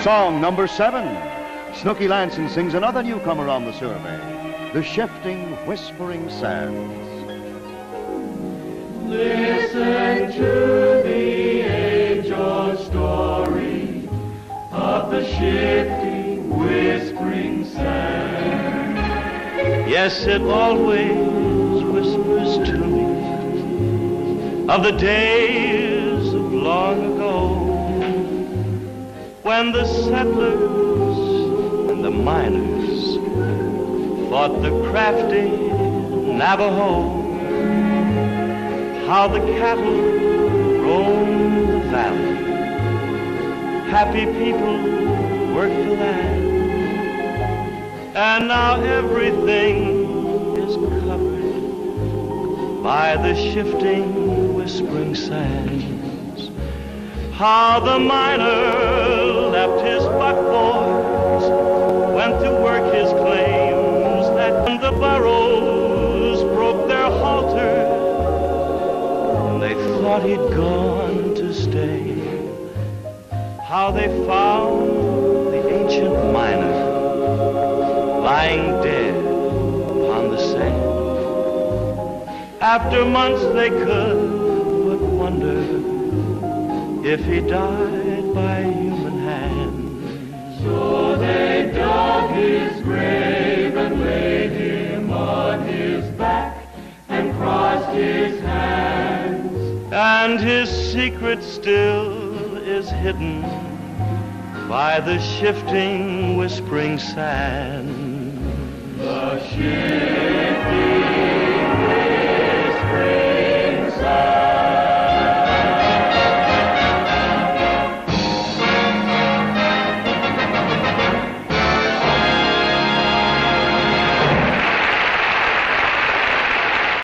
Song number 7. Snooky Lanson sings another newcomer on the survey, The Shifting, Whispering Sands. Listen to the age-old story of the shifting, whispering sand. Yes, it always whispers to me of the days of long ago, when the settlers and the miners fought the crafty Navajo. How the cattle roamed the valley, happy people worked the land, and now everything is covered by the shifting, whispering sands. How the miner left his buckboards, went to work his claims, that the burros broke their halters. They thought he'd gone to stay. How they found the ancient miner lying dead upon the sand. After months they could but wonder if he died by human hand. So they dug his grave and laid him on his back and crossed his hands. And his secret still is hidden by the shifting, whispering sand. The shifting,